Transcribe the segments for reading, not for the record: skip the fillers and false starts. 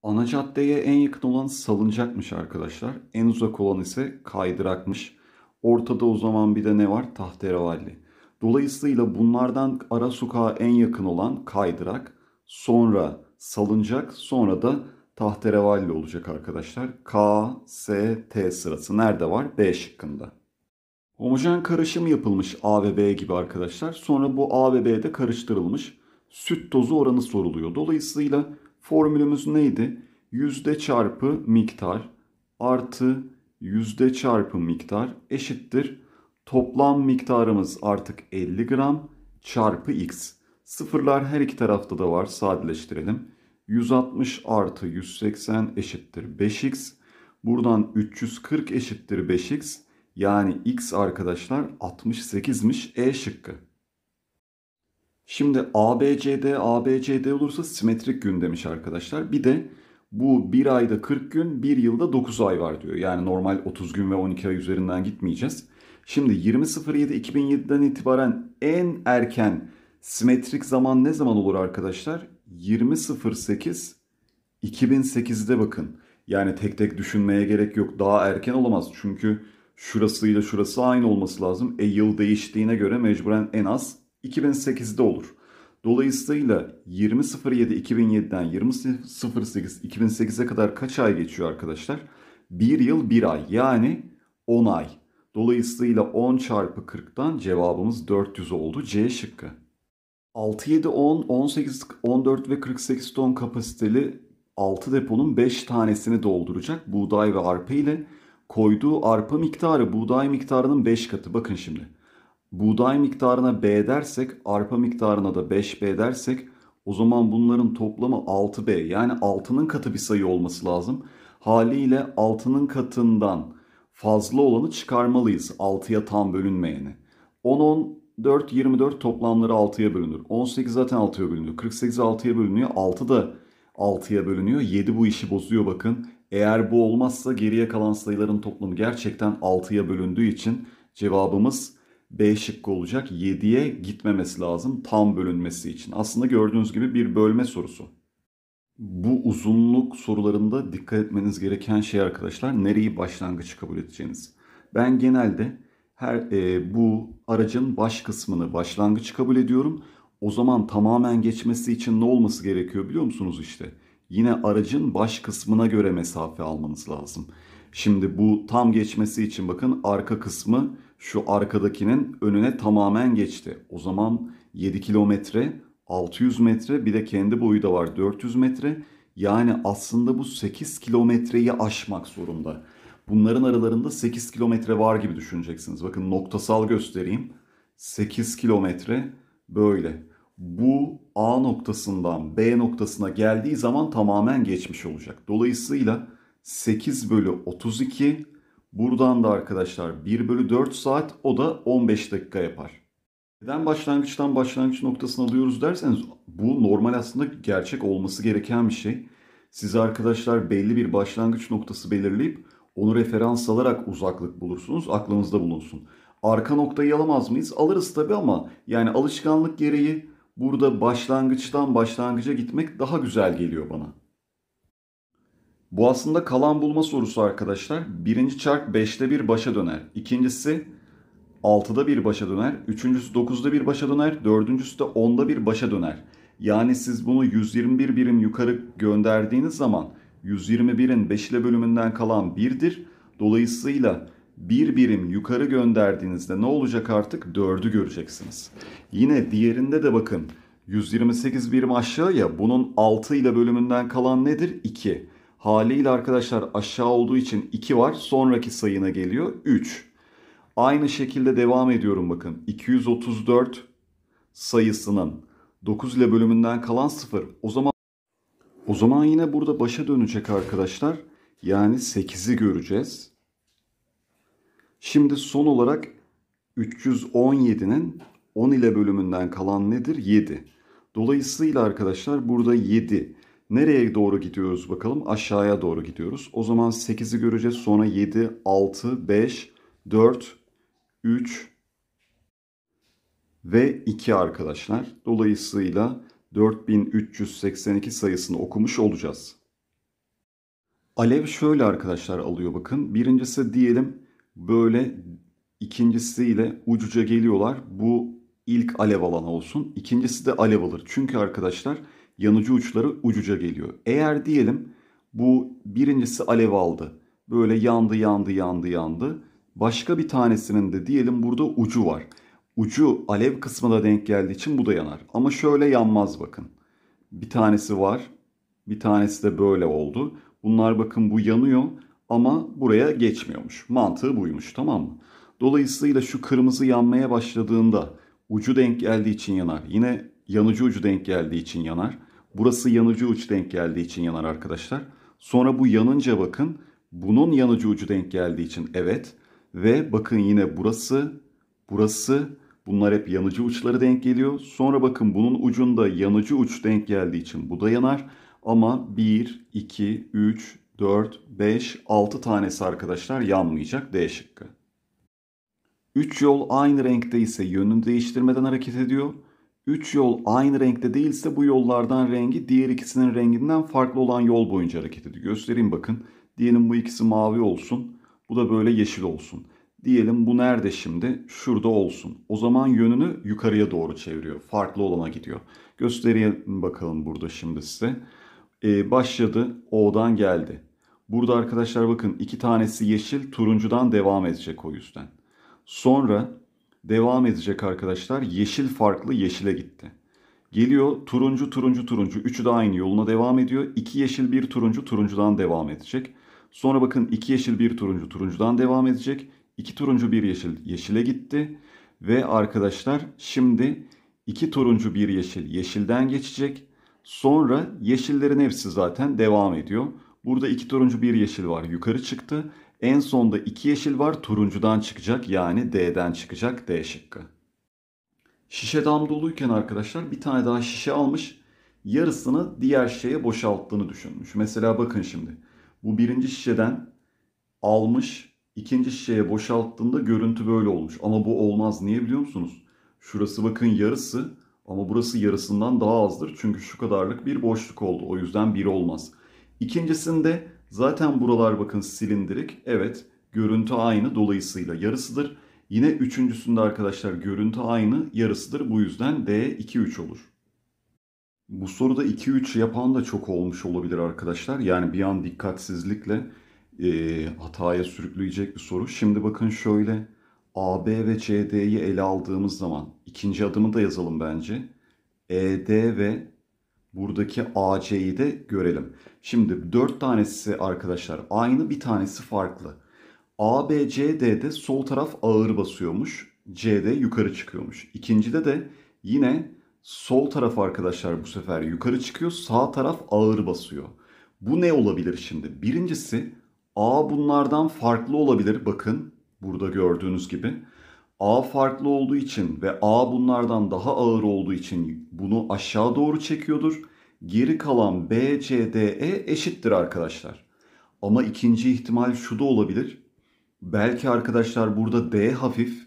Ana caddeye en yakın olan salıncakmış arkadaşlar. En uzak olan ise kaydırakmış. Ortada o zaman bir de ne var? Tahterevalli. Dolayısıyla bunlardan ara sokağa en yakın olan kaydırak, sonra salıncak, sonra da tahterevalli olacak arkadaşlar. K, S, T sırası nerede var? B şıkkında. Homojen karışım yapılmış A ve B gibi arkadaşlar. Sonra bu A ve B'de karıştırılmış. Süt tozu oranı soruluyor. Dolayısıyla formülümüz neydi? Yüzde çarpı miktar artı yüzde çarpı miktar eşittir. Toplam miktarımız artık 50 gram çarpı x. Sıfırlar her iki tarafta da var. Sadeleştirelim. 160 artı 180 eşittir 5x. Buradan 340 eşittir 5x. Yani x arkadaşlar 68'miş, E şıkkı. Şimdi ABCD olursa simetrik gün demiş arkadaşlar. Bir de bu bir ayda 40 gün, bir yılda 9 ay var diyor. Yani normal 30 gün ve 12 ay üzerinden gitmeyeceğiz. Şimdi 20.07.2007'den itibaren en erken simetrik zaman ne zaman olur arkadaşlar? 20.08 2008'de bakın. Yani tek tek düşünmeye gerek yok. Daha erken olamaz. Çünkü şurasıyla şurası aynı olması lazım. Yıl değiştiğine göre mecburen en az 2008'de olur. Dolayısıyla 20.07.2007'den 20.08.2008'e kadar kaç ay geçiyor arkadaşlar? Bir yıl bir ay, yani 10 ay. Dolayısıyla 10 çarpı 40'tan cevabımız 400 oldu. C şıkkı. 6, 7, 10, 18, 14 ve 48 ton kapasiteli 6 deponun 5 tanesini dolduracak buğday ve arpa ile koyduğu arpa miktarı buğday miktarının 5 katı. Bakın şimdi. Buğday miktarına B dersek, arpa miktarına da 5B dersek o zaman bunların toplamı 6B. Yani 6'nın katı bir sayı olması lazım. Haliyle 6'nın katından fazla olanı çıkarmalıyız. 6'ya tam bölünmeyeni. 10, 14, 24 toplamları 6'ya bölünür. 18 zaten 6'ya bölünüyor. 48 6'ya bölünüyor. 6 da 6'ya bölünüyor. 7 bu işi bozuyor bakın. Eğer bu olmazsa geriye kalan sayıların toplamı gerçekten 6'ya bölündüğü için cevabımız B şıkkı olacak. 7'ye gitmemesi lazım tam bölünmesi için. Aslında gördüğünüz gibi bir bölme sorusu. Bu uzunluk sorularında dikkat etmeniz gereken şey arkadaşlar, nereyi başlangıç kabul edeceğiniz. Ben genelde bu aracın baş kısmını başlangıç kabul ediyorum. O zaman tamamen geçmesi için ne olması gerekiyor biliyor musunuz işte? Yine aracın baş kısmına göre mesafe almanız lazım. Şimdi bu tam geçmesi için bakın arka kısmı şu arkadakinin önüne tamamen geçti. O zaman 7 kilometre, 600 metre, bir de kendi boyu da var 400 metre. Yani aslında bu 8 kilometreyi aşmak zorunda. Bunların aralarında 8 kilometre var gibi düşüneceksiniz. Bakın noktasal göstereyim. 8 kilometre böyle. Bu A noktasından B noktasına geldiği zaman tamamen geçmiş olacak. Dolayısıyla 8 bölü 32, buradan da arkadaşlar 1 bölü 4 saat, o da 15 dakika yapar. Neden başlangıçtan başlangıç noktasını alıyoruz derseniz, bu normal aslında gerçek olması gereken bir şey. Siz arkadaşlar belli bir başlangıç noktası belirleyip onu referans alarak uzaklık bulursunuz. Aklınızda bulunsun. Arka noktayı alamaz mıyız? Alırız tabii ama yani alışkanlık gereği burada başlangıçtan başlangıca gitmek daha güzel geliyor bana. Bu aslında kalan bulma sorusu arkadaşlar. Birinci çark 5'te bir başa döner. İkincisi 6'da bir başa döner. Üçüncüsü 9'da bir başa döner. Dördüncüsü de 10'da bir başa döner. Yani siz bunu 121 birim yukarı gönderdiğiniz zaman 121'in 5 ile bölümünden kalan 1'dir. Dolayısıyla bir birim yukarı gönderdiğinizde ne olacak artık? 4'ü göreceksiniz. Yine diğerinde de bakın 128 birim aşağıya, bunun 6 ile bölümünden kalan nedir? 2. Haliyle arkadaşlar aşağı olduğu için 2 var. Sonraki sayına geliyor 3. Aynı şekilde devam ediyorum bakın. 234 sayısının 9 ile bölümünden kalan 0. O zaman yine burada başa dönecek arkadaşlar. Yani 8'i göreceğiz. Şimdi son olarak 317'nin 10 ile bölümünden kalan nedir? 7. Dolayısıyla arkadaşlar burada 7. Nereye doğru gidiyoruz bakalım? Aşağıya doğru gidiyoruz. O zaman 8'i göreceğiz. Sonra 7, 6, 5, 4, 3 ve 2 arkadaşlar. Dolayısıyla 4382 sayısını okumuş olacağız. Alev şöyle arkadaşlar alıyor bakın. Birincisi diyelim böyle, ikincisiyle ucuca geliyorlar. Bu ilk alev alan olsun. İkincisi de alev alır. Çünkü arkadaşlar yanıcı uçları ucuca geliyor. Eğer diyelim bu birincisi alev aldı. Böyle yandı yandı yandı yandı. Başka bir tanesinin de diyelim burada ucu var. Ucu alev kısmına denk geldiği için bu da yanar. Ama şöyle yanmaz bakın. Bir tanesi var. Bir tanesi de böyle oldu. Bunlar bakın bu yanıyor ama buraya geçmiyormuş. Mantığı buymuş, tamam mı? Dolayısıyla şu kırmızı yanmaya başladığında ucu denk geldiği için yanar. Yine yanıcı ucu denk geldiği için yanar. Burası yanıcı uç denk geldiği için yanar arkadaşlar. Sonra bu yanınca bakın bunun yanıcı ucu denk geldiği için evet. Ve bakın yine burası bunlar hep yanıcı uçları denk geliyor. Sonra bakın bunun ucunda yanıcı uç denk geldiği için bu da yanar. Ama 1, 2, 3, 4, 5, 6 tanesi arkadaşlar yanmayacak, D şıkkı. 3 yol aynı renkte ise yönünü değiştirmeden hareket ediyor. 3 yol aynı renkte değilse bu yollardan rengi diğer ikisinin renginden farklı olan yol boyunca hareket ediyor. Göstereyim bakın. Diyelim bu ikisi mavi olsun. Bu da böyle yeşil olsun. Diyelim bu nerede şimdi? Şurada olsun. O zaman yönünü yukarıya doğru çeviriyor. Farklı olana gidiyor. Göstereyim bakalım burada şimdi size. Başladı. O'dan geldi. Burada arkadaşlar bakın iki tanesi yeşil, turuncudan devam edecek o yüzden. Sonra devam edecek arkadaşlar. Yeşil farklı yeşile gitti. Geliyor turuncu turuncu turuncu. Üçü de aynı yoluna devam ediyor. İki yeşil bir turuncu turuncudan devam edecek. Sonra bakın iki yeşil bir turuncu turuncudan devam edecek. İki turuncu bir yeşil yeşile gitti. Ve arkadaşlar şimdi iki turuncu bir yeşil yeşilden geçecek. Sonra yeşillerin hepsi zaten devam ediyor. Burada iki turuncu bir yeşil var, yukarı çıktı. En sonda iki yeşil var, turuncudan çıkacak, yani D'den çıkacak, D şıkkı. Şişe dam doluyken arkadaşlar bir tane daha şişe almış. Yarısını diğer şişeye boşalttığını düşünmüş. Mesela bakın şimdi. Bu birinci şişeden almış. İkinci şişeye boşalttığında görüntü böyle olmuş. Ama bu olmaz. Niye biliyor musunuz? Şurası bakın yarısı ama burası yarısından daha azdır. Çünkü şu kadarlık bir boşluk oldu. O yüzden bir olmaz. İkincisinde zaten buralar bakın silindirik. Evet, görüntü aynı, dolayısıyla yarısıdır. Yine üçüncüsünde arkadaşlar görüntü aynı, yarısıdır. Bu yüzden D 2-3 olur. Bu soruda 2-3 yapan da çok olmuş olabilir arkadaşlar. Yani bir an dikkatsizlikle hataya sürükleyecek bir soru. Şimdi bakın şöyle, AB ve CD'yi ele aldığımız zaman ikinci adımı da yazalım bence. ED ve buradaki AC'yi de görelim. Şimdi 4 tanesi arkadaşlar aynı, bir tanesi farklı. ABCD'de sol taraf ağır basıyormuş. CD yukarı çıkıyormuş. İkincide de yine sol taraf arkadaşlar bu sefer yukarı çıkıyor. Sağ taraf ağır basıyor. Bu ne olabilir şimdi? Birincisi A bunlardan farklı olabilir. Bakın burada gördüğünüz gibi. A farklı olduğu için ve A bunlardan daha ağır olduğu için bunu aşağı doğru çekiyordur. Geri kalan B, C, D, E eşittir arkadaşlar. Ama ikinci ihtimal şu da olabilir. Belki arkadaşlar burada D hafif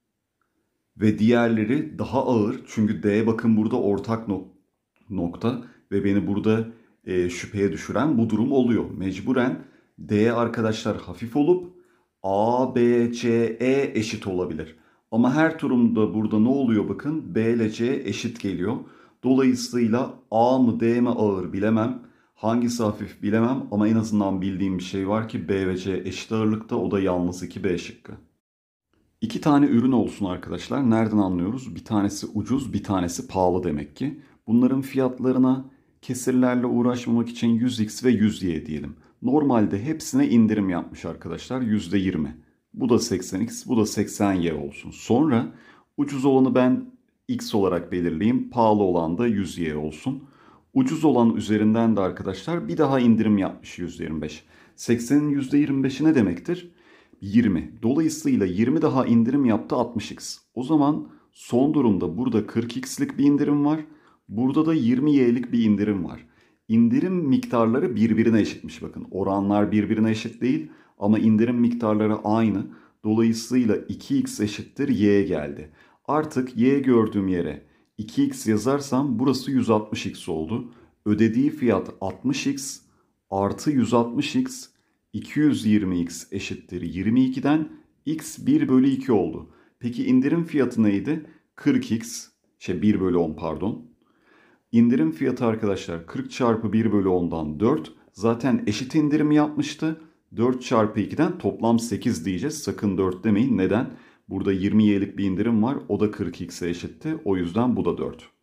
ve diğerleri daha ağır. Çünkü D bakın burada ortak nokta ve beni burada şüpheye düşüren bu durum oluyor. Mecburen D arkadaşlar hafif olup A, B, C, E eşit olabilir. Ama her durumda burada ne oluyor bakın, B ile C eşit geliyor. Dolayısıyla A mı D mi ağır bilemem. Hangisi hafif bilemem ama en azından bildiğim bir şey var ki B ve C eşit ağırlıkta, o da yalnız 2B şıkkı. İki tane ürün olsun arkadaşlar. Nereden anlıyoruz? Bir tanesi ucuz, bir tanesi pahalı demek ki. Bunların fiyatlarına kesirlerle uğraşmamak için 100x ve 100y diyelim. Normalde hepsine indirim yapmış arkadaşlar. %20. Bu da 80x, bu da 80y olsun. Sonra ucuz olanı ben x olarak belirleyeyim. Pahalı olan da 100y olsun. Ucuz olan üzerinden de arkadaşlar bir daha indirim yapmış %25. 80'in %25'i ne demektir? 20. Dolayısıyla 20 daha indirim yaptı, 60x. O zaman son durumda burada 40x'lik bir indirim var. Burada da 20y'lik bir indirim var. İndirim miktarları birbirine eşitmiş bakın. Oranlar birbirine eşit değil ama indirim miktarları aynı. Dolayısıyla 2x eşittir y geldi. Artık y gördüğüm yere 2x yazarsam burası 160x oldu. Ödediği fiyat 60x. artı 160x 220x eşittir 22'den x 1 bölü 2 oldu. Peki indirim fiyatı neydi? 40x, 1 bölü 10 pardon. İndirim fiyatı arkadaşlar 40 çarpı 1 bölü 10'dan 4. Zaten eşit indirimi yapmıştı. 4 çarpı 2'den toplam 8 diyeceğiz. Sakın 4 demeyin. Neden? Burada 20y'lik bir indirim var. O da 40x'e eşitti. O yüzden bu da 4.